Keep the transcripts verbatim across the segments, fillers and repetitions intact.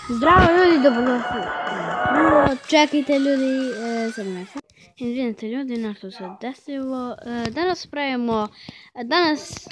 Zdravo ljudi, dobrodošli. Čekajte ljudi, e, samo nešto. Izvinite ljudi, nešto se desilo. E, danas pravimo, danas...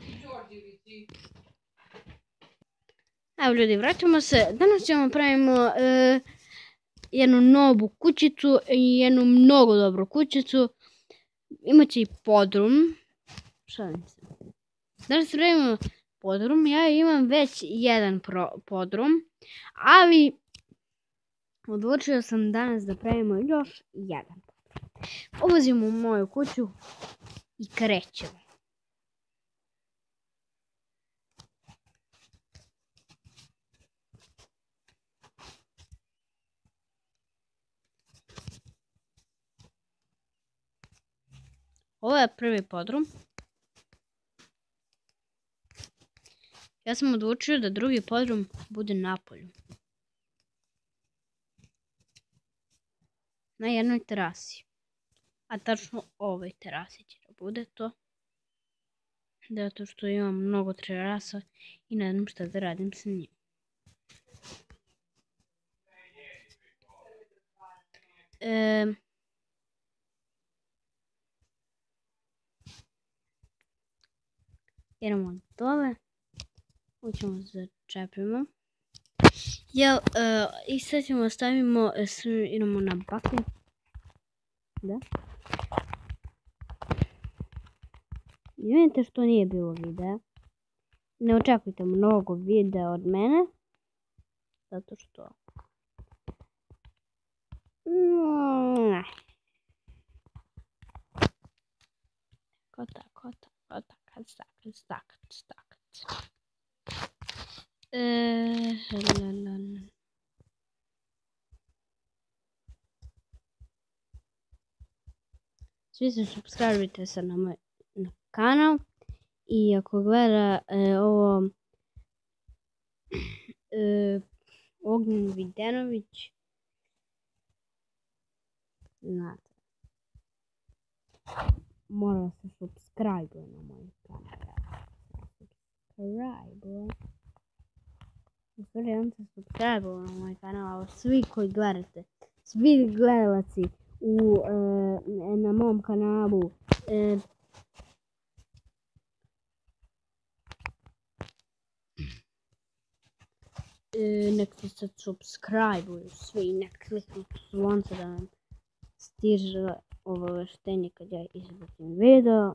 Evo ljudi, vraćamo se. Danas ćemo pravimo e, jednu novu kućicu i jednu mnogo dobru kućicu. Imaće i podrum. Šalim se. Danas pravimo podrum, ja imam već jedan pro, podrum, ali odlučio sam danas da pravimo još jedan. Ulazimo u moju kuću i krećemo. Ovo je prvi podrum. Ja sam odlučio da drugi podrum bude napolju. Na jednoj terasi. A tačno ovoj terasi će da bude to. Zato što imam mnogo terasa i ne znam šta da radim sa njim. E, idemo dole. Ovo ćemo začepimo. Jel, uh, i sad ćemo stavimo, idemo na baklju. Da. Vidite što nije bilo videa. Ne očekujte mnogo videa od mene. Zato što... Mm. Kota, kota, kota, kad stakat, stakat, stakat. E, Svi se subscribe-ite se na moj na kanal i ako gleda e, ovo e, Ognjen Videnović, znate, mora se subscribe na moj kanal. Subscribe. Istorijem se subscribe na moj kanal, svi koji gledate, svi gledalaci u, e, na mom kanalu, e, e, nek se subscribe-uju svi, nek kliknu zvonce da vam stiže obaveštenje kad ja izbacim video.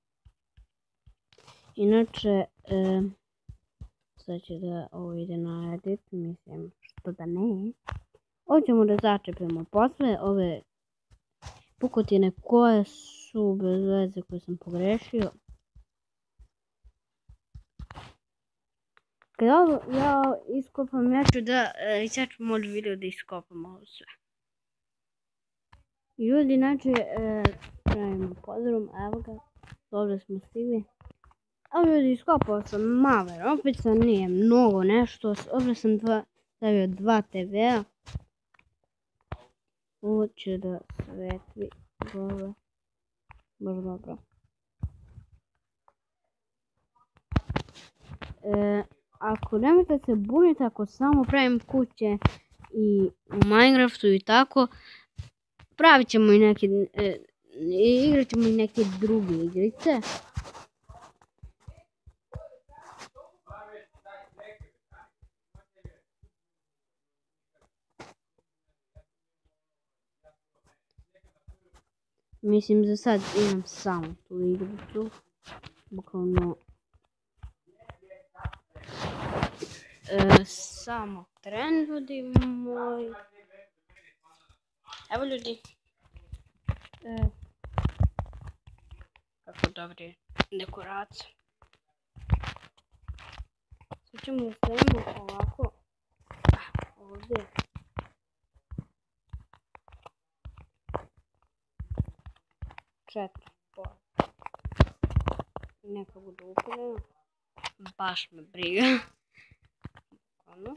Inače, e, sad će da ovo ide na edit, mislim što da ne. Ovo ćemo da začepimo posle ove pukotine koje su bez veze, koje sam pogrešio. Kada ovo ja iskopam, ja ću da, e, i sad ću možda video da iskopam ovo sve. Ljudi, znači, e, pravimo podrum, evo ga, dobro smo stigli. Evo ljudi, iskopao sam malo, jer opet sam nije mnogo nešto, ovdje sam dva, stavio dva te vea. Ovo će da svetli gore, baš dobro. E, ako nemojte se buniti, ako samo pravim kuće i u Minecraftu i tako, pravit ćemo i neke, e, igrat ćemo i neke druge igrice. Mislim, za sad imam samo tu igricu. Bukvalno... E, samo tren, ljudi moji. Evo ljudi. E, kako dobri dekoracije. Sad ćemo da stavimo ovako. Ovdje. Četiri pola. Neka bude upaljeno. Baš me briga. Ono.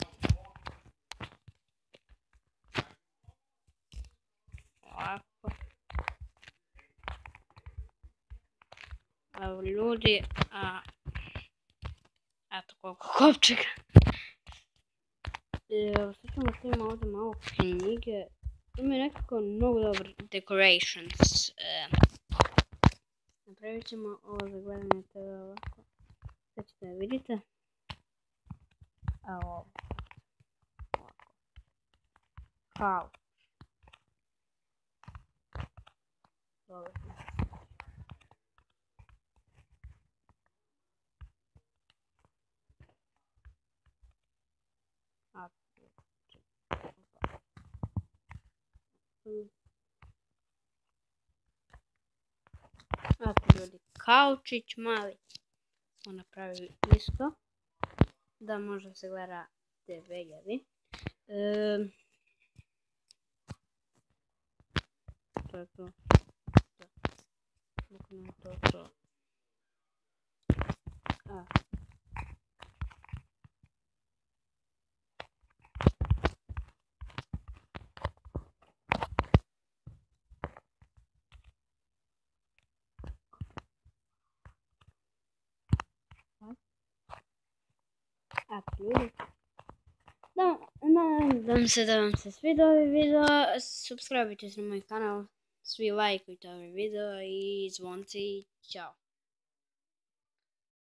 Ovako. Evo ljudi, a eto koliko kopčega. Sad ćemo staviti ovdje malo knjige. Imaju nekako mnogo dobar decorations. Napravit ćemo ovo za gledanje T V ovako. Sad ćete da vidite. Evo ovo. Ovako. Kao. Dobro. Eto ljudi, kaučić mali smo napravili isto, da može se gleda T V, jeli. E, to je to. Bukvalno to je to. A. Eto ljudi. Nadam se da vam se svidio ovaj video, subscribe se na moj kanal, svi lajkujte ovaj video i zvonci, čao.